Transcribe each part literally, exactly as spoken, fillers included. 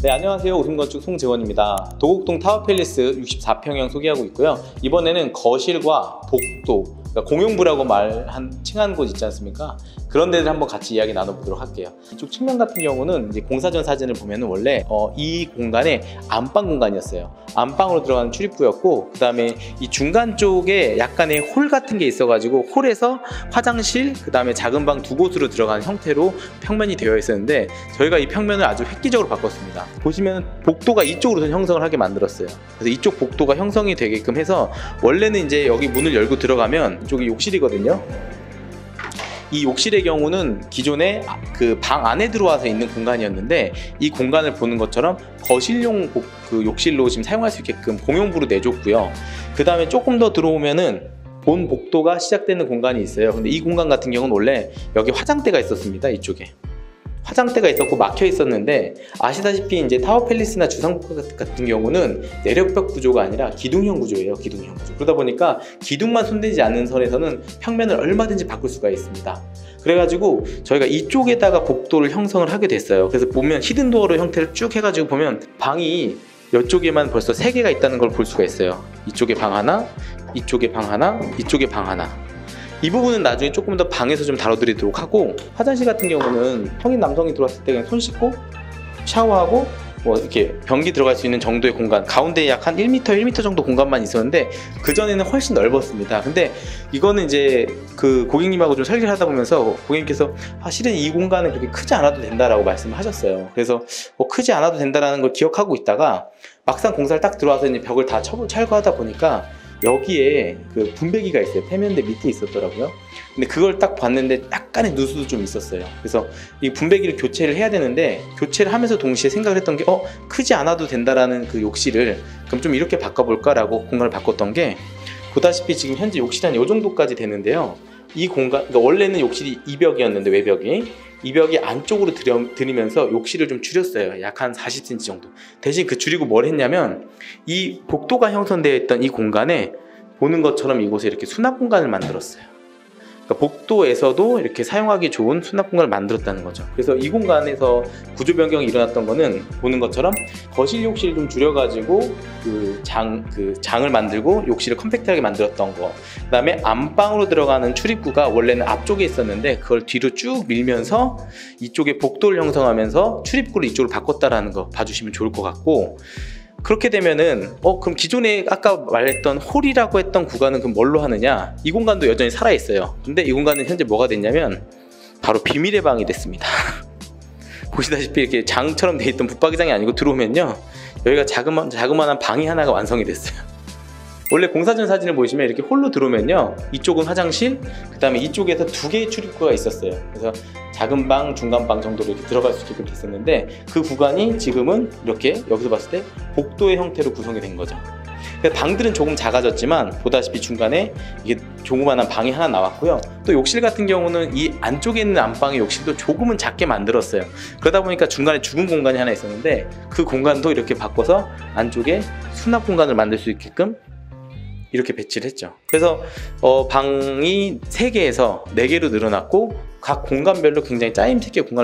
네, 안녕하세요. 오승건축 송재원입니다. 도곡동 타워팰리스 육십사 평형 소개하고 있고요. 이번에는 거실과 복도, 그러니까 공용부라고 말한 칭한 곳 있지 않습니까? 그런 데를 한번 같이 이야기 나눠보도록 할게요. 이쪽 측면 같은 경우는 이제 공사 전 사진을 보면 원래 어, 이 공간에 안방 공간이었어요. 안방으로 들어가는 출입구였고, 그 다음에 이 중간 쪽에 약간의 홀 같은 게 있어가지고 홀에서 화장실, 그 다음에 작은 방 두 곳으로 들어가는 형태로 평면이 되어 있었는데, 저희가 이 평면을 아주 획기적으로 바꿨습니다. 보시면 복도가 이쪽으로 형성을 하게 만들었어요. 그래서 이쪽 복도가 형성이 되게끔 해서, 원래는 이제 여기 문을 열고 들어가면 이쪽이 욕실이거든요. 이 욕실의 경우는 기존에 그 방 안에 들어와서 있는 공간이었는데, 이 공간을 보는 것처럼 거실용 그 욕실로 지금 사용할 수 있게끔 공용부로 내줬고요. 그 다음에 조금 더 들어오면은 본 복도가 시작되는 공간이 있어요. 근데 이 공간 같은 경우는 원래 여기 화장대가 있었습니다. 이쪽에 화장대가 있었고 막혀 있었는데, 아시다시피 이제 타워팰리스나 주상복 같은 경우는 내력벽 구조가 아니라 기둥형 구조예요. 기둥형 구조. 그러다 보니까 기둥만 손대지 않는 선에서는 평면을 얼마든지 바꿀 수가 있습니다. 그래가지고 저희가 이쪽에다가 복도를 형성을 하게 됐어요. 그래서 보면 히든도어로 형태를 쭉 해가지고 보면 방이 이쪽에만 벌써 세 개가 있다는 걸 볼 수가 있어요. 이쪽에 방 하나, 이쪽에 방 하나, 이쪽에 방 하나. 이 부분은 나중에 조금 더 방에서 좀 다뤄드리도록 하고, 화장실 같은 경우는 성인 남성이 들어왔을 때 그냥 손 씻고 샤워하고 뭐 이렇게 변기 들어갈 수 있는 정도의 공간, 가운데에 약 한 일 미터, 일 미터 정도 공간만 있었는데, 그전에는 훨씬 넓었습니다. 근데 이거는 이제 그 고객님하고 좀 설계를 하다 보면서 고객님께서 사실은 이 공간은 그렇게 크지 않아도 된다라고 말씀을 하셨어요. 그래서 뭐 크지 않아도 된다라는 걸 기억하고 있다가 막상 공사를 딱 들어와서 이제 벽을 다 철거하다 보니까 여기에 그 분배기가 있어요. 태면대 밑에 있었더라고요. 근데 그걸 딱 봤는데 약간의 누수도 좀 있었어요. 그래서 이 분배기를 교체를 해야 되는데, 교체를 하면서 동시에 생각을 했던 게 어? 크지 않아도 된다라는 그 욕실을 그럼 좀 이렇게 바꿔볼까 라고 공간을 바꿨던 게, 보다시피 지금 현재 욕실이 한 이 정도까지 되는데요. 이 공간, 그러니까 원래는 욕실이 이 벽이었는데, 외벽이 이 벽이 안쪽으로 들여, 들이면서 욕실을 좀 줄였어요. 약 한 사십 센티미터 정도. 대신 그 줄이고 뭘 했냐면, 이 복도가 형성되어 있던 이 공간에 보는 것처럼 이곳에 이렇게 수납 공간을 만들었어요. 그러니까 복도에서도 이렇게 사용하기 좋은 수납 공간을 만들었다는 거죠. 그래서 이 공간에서 구조 변경이 일어났던 거는 보는 것처럼 거실 욕실을 좀 줄여가지고 그 장, 그 장을 만들고 욕실을 컴팩트하게 만들었던 거. 그 다음에 안방으로 들어가는 출입구가 원래는 앞쪽에 있었는데 그걸 뒤로 쭉 밀면서 이쪽에 복도를 형성하면서 출입구를 이쪽으로 바꿨다라는 거 봐주시면 좋을 것 같고, 그렇게 되면은 어 그럼 기존에 아까 말했던 홀이라고 했던 구간은 그럼 뭘로 하느냐? 이 공간도 여전히 살아있어요. 근데 이 공간은 현재 뭐가 됐냐면 바로 비밀의 방이 됐습니다. 보시다시피 이렇게 장처럼 돼 있던 붙박이장이 아니고, 들어오면요 여기가 자그마, 자그마한 방이 하나가 완성이 됐어요. 원래 공사 전 사진을 보시면 이렇게 홀로 들어오면요, 이쪽은 화장실, 그 다음에 이쪽에서 두 개의 출입구가 있었어요. 그래서 작은 방, 중간 방 정도로 이렇게 들어갈 수 있게끔 됐었는데, 그 구간이 지금은 이렇게 여기서 봤을 때 복도의 형태로 구성이 된 거죠. 방들은 조금 작아졌지만 보다시피 중간에 이게 조그만한 방이 하나 나왔고요. 또 욕실 같은 경우는 이 안쪽에 있는 안방의 욕실도 조금은 작게 만들었어요. 그러다 보니까 중간에 죽은 공간이 하나 있었는데, 그 공간도 이렇게 바꿔서 안쪽에 수납 공간을 만들 수 있게끔 이렇게 배치를 했죠. 그래서 어, 방이 세 개에서 네 개로 늘어났고, 각 공간별로 굉장히 짜임새있게 공간을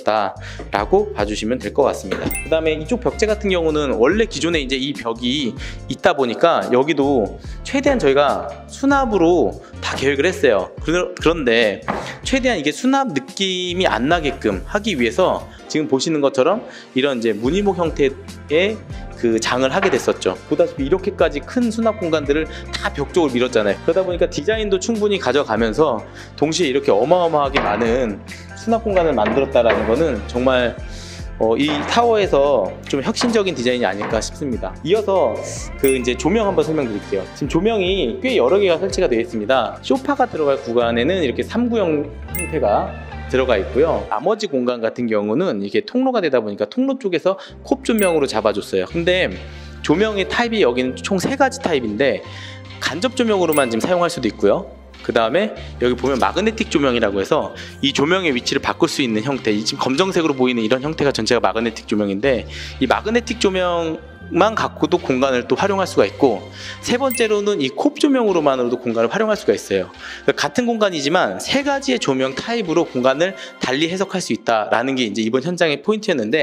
만들었다라고 봐주시면 될 것 같습니다. 그 다음에 이쪽 벽재 같은 경우는 원래 기존에 이제 이 벽이 있다 보니까 여기도 최대한 저희가 수납으로 다 계획을 했어요. 그런데 최대한 이게 수납 느낌이 안 나게끔 하기 위해서 지금 보시는 것처럼 이런 이제 무늬목 형태의 그 장을 하게 됐었죠. 보다시피 이렇게까지 큰 수납 공간들을 다 벽 쪽으로 밀었잖아요. 그러다 보니까 디자인도 충분히 가져가면서 동시에 이렇게 어마어마하게 많은 수납 공간을 만들었다라는 거는 정말 어, 이 타워에서 좀 혁신적인 디자인이 아닐까 싶습니다. 이어서 그 이제 조명 한번 설명드릴게요. 지금 조명이 꽤 여러 개가 설치가 되어 있습니다. 소파가 들어갈 구간에는 이렇게 삼구형 형태가 들어가 있고요. 나머지 공간 같은 경우는 이게 통로가 되다 보니까 통로 쪽에서 콥 조명으로 잡아줬어요. 근데 조명의 타입이 여기는 총 세 가지 타입인데, 간접 조명으로만 지금 사용할 수도 있고요. 그 다음에 여기 보면 마그네틱 조명이라고 해서 이 조명의 위치를 바꿀 수 있는 형태, 이 지금 검정색으로 보이는 이런 형태가 전체가 마그네틱 조명인데, 이 마그네틱 조명 만 갖고도 공간을 또 활용할 수가 있고, 세 번째로는 이 콥 조명으로만으로도 공간을 활용할 수가 있어요. 같은 공간이지만 세 가지의 조명 타입으로 공간을 달리 해석할 수 있다라는 게 이제 이번 현장의 포인트였는데,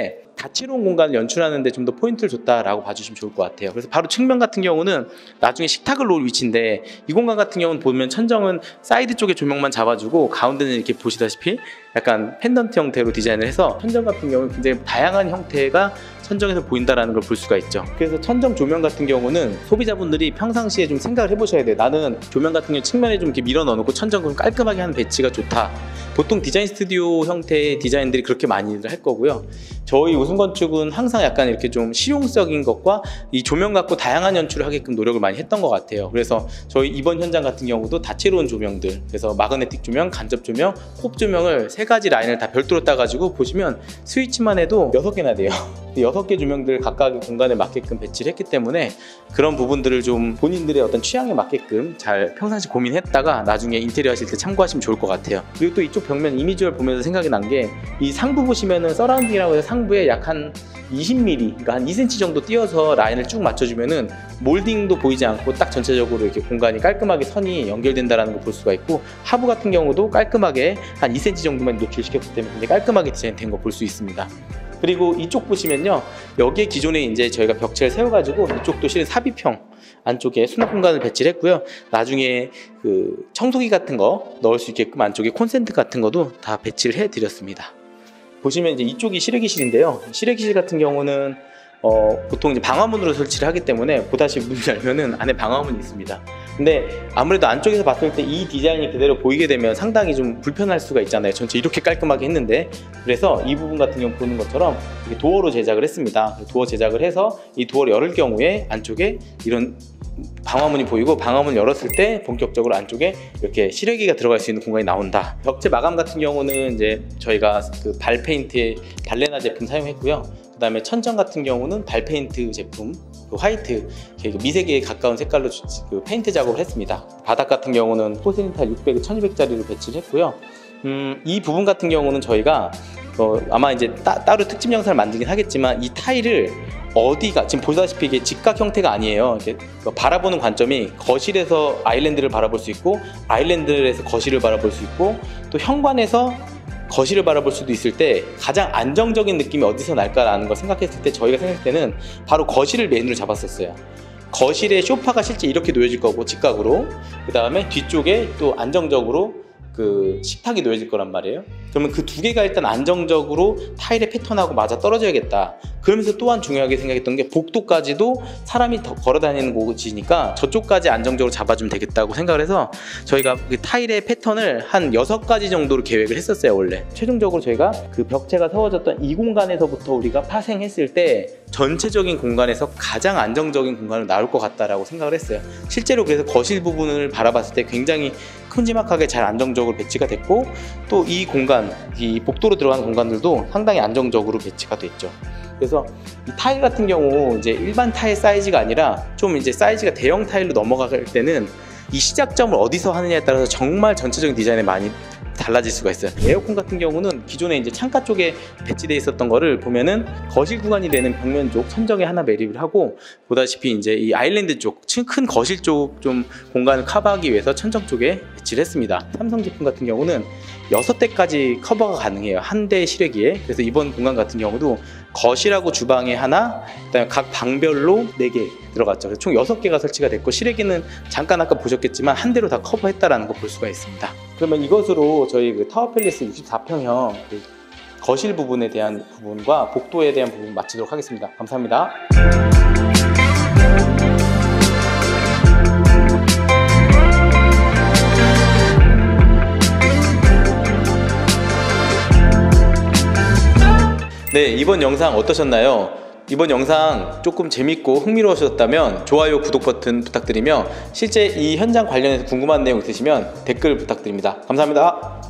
다채로운 공간을 연출하는 데 좀 더 포인트를 줬다라고 봐주시면 좋을 것 같아요. 그래서 바로 측면 같은 경우는 나중에 식탁을 놓을 위치인데, 이 공간 같은 경우는 보면 천정은 사이드 쪽에 조명만 잡아주고 가운데는 이렇게 보시다시피 약간 펜던트 형태로 디자인을 해서 천정 같은 경우는 굉장히 다양한 형태가 천정에서 보인다라는 걸 볼 수가 있죠. 그래서 천정 조명 같은 경우는 소비자분들이 평상시에 좀 생각을 해보셔야 돼요. 나는 조명 같은 경우 측면에 좀 이렇게 밀어 넣어놓고 천정 좀 깔끔하게 하는 배치가 좋다. 보통 디자인 스튜디오 형태의 디자인들이 그렇게 많이들 할 거고요. 저희 우승건축은 항상 약간 이렇게 좀 실용적인 것과 이 조명 갖고 다양한 연출을 하게끔 노력을 많이 했던 것 같아요. 그래서 저희 이번 현장 같은 경우도 다채로운 조명들, 그래서 마그네틱 조명, 간접 조명, 홉 조명을 세 가지 라인을 다 별도로 따가지고 보시면 스위치만 해도 여섯 개나 돼요. 여섯 개 조명들 각각의 공간에 맞게끔 배치를 했기 때문에 그런 부분들을 좀 본인들의 어떤 취향에 맞게끔 잘 평상시 고민했다가 나중에 인테리어 하실 때 참고하시면 좋을 것 같아요. 그리고 또 이쪽 벽면 이미지를 보면서 생각이 난 게, 이 상부 보시면은 서라운딩이라고 해서 상부에 약 한 이십 밀리미터, 그러니까 한 이 센티미터 정도 띄어서 라인을 쭉 맞춰주면은 몰딩도 보이지 않고 딱 전체적으로 이렇게 공간이 깔끔하게 선이 연결된다는 걸 볼 수가 있고, 하부 같은 경우도 깔끔하게 한 이 센티미터 정도만 노출시켰기 때문에 굉장히 깔끔하게 디자인된 거 볼 수 있습니다. 그리고 이쪽 보시면요, 여기에 기존에 이제 저희가 벽체를 세워가지고 이쪽도 실은 삽입형 안쪽에 수납 공간을 배치를 했고요. 나중에 그 청소기 같은 거 넣을 수 있게끔 안쪽에 콘센트 같은 것도 다 배치를 해드렸습니다. 보시면 이제 이쪽이 실외기실인데요. 실외기실 같은 경우는 어, 보통 이제 방화문으로 설치를 하기 때문에 보다시 문을 열면은 안에 방화문이 있습니다. 근데 아무래도 안쪽에서 봤을 때 이 디자인이 그대로 보이게 되면 상당히 좀 불편할 수가 있잖아요. 전체 이렇게 깔끔하게 했는데, 그래서 이 부분 같은 경우 보는 것처럼 이렇게 도어로 제작을 했습니다. 도어 제작을 해서 이 도어를 열을 경우에 안쪽에 이런 방화문이 보이고, 방화문을 열었을 때 본격적으로 안쪽에 이렇게 실외기가 들어갈 수 있는 공간이 나온다. 벽체 마감 같은 경우는 이제 저희가 그 발페인트의 발레나 제품 사용했고요. 그 다음에 천정 같은 경우는 발페인트 제품, 그 화이트, 미세계에 가까운 색깔로 그 페인트 작업을 했습니다. 바닥 같은 경우는 포세린 타일 육백, 천이백 짜리로 배치를 했고요. 음, 이 부분 같은 경우는 저희가 어, 아마 이제 따, 따로 특집 영상을 만들긴 하겠지만, 이 타일을 어디가 지금 보시다시피 이게 직각 형태가 아니에요. 이렇게 바라보는 관점이 거실에서 아일랜드를 바라볼 수 있고, 아일랜드에서 거실을 바라볼 수 있고, 또 현관에서 거실을 바라볼 수도 있을 때 가장 안정적인 느낌이 어디서 날까라는 걸 생각했을 때, 저희가 생각할 때는 바로 거실을 메인으로 잡았었어요. 거실에 소파가 실제 이렇게 놓여질 거고, 직각으로, 그 다음에 뒤쪽에 또 안정적으로 그 식탁이 놓여질 거란 말이에요. 그러면 그 두 개가 일단 안정적으로 타일의 패턴하고 맞아 떨어져야겠다. 그러면서 또한 중요하게 생각했던 게, 복도까지도 사람이 더 걸어 다니는 곳이니까 저쪽까지 안정적으로 잡아주면 되겠다고 생각을 해서 저희가 그 타일의 패턴을 한 여섯 가지 정도로 계획을 했었어요. 원래 최종적으로 저희가 그 벽체가 세워졌던 이 공간에서부터 우리가 파생했을 때 전체적인 공간에서 가장 안정적인 공간으로 나올 것 같다라고 생각을 했어요. 실제로 그래서 거실 부분을 바라봤을 때 굉장히 큼지막하게 잘 안정적으로 배치가 됐고, 또 이 공간, 이 복도로 들어가는 공간들도 상당히 안정적으로 배치가 됐죠. 그래서 이 타일 같은 경우 이제 일반 타일 사이즈가 아니라 좀 이제 사이즈가 대형 타일로 넘어갈 때는 이 시작점을 어디서 하느냐에 따라서 정말 전체적인 디자인에 많이 달라질 수가 있어요. 에어컨 같은 경우는 기존에 이제 창가 쪽에 배치되어 있었던 거를 보면은 거실 구간이 되는 벽면 쪽 천정에 하나 매립을 하고, 보다시피 이제 이 아일랜드 쪽, 큰 거실 쪽 좀 공간을 커버하기 위해서 천정 쪽에 배치를 했습니다. 삼성 제품 같은 경우는 여섯 대까지 커버가 가능해요. 한 대 실외기에. 그래서 이번 공간 같은 경우도 거실하고 주방에 하나, 그다음에 각 방별로 네 개 들어갔죠. 그래서 총 여섯 개가 설치가 됐고, 실외기는 잠깐 아까 보셨겠지만 한 대로 다 커버했다라는 거 볼 수가 있습니다. 그러면 이것으로 저희 그 타워팰리스 육십사 평형 그 거실 부분에 대한 부분과 복도에 대한 부분 마치도록 하겠습니다. 감사합니다. 네, 이번 영상 어떠셨나요? 이번 영상 조금 재밌고 흥미로우셨다면 좋아요, 구독 버튼 부탁드리며, 실제 이 현장 관련해서 궁금한 내용 있으시면 댓글 부탁드립니다. 감사합니다.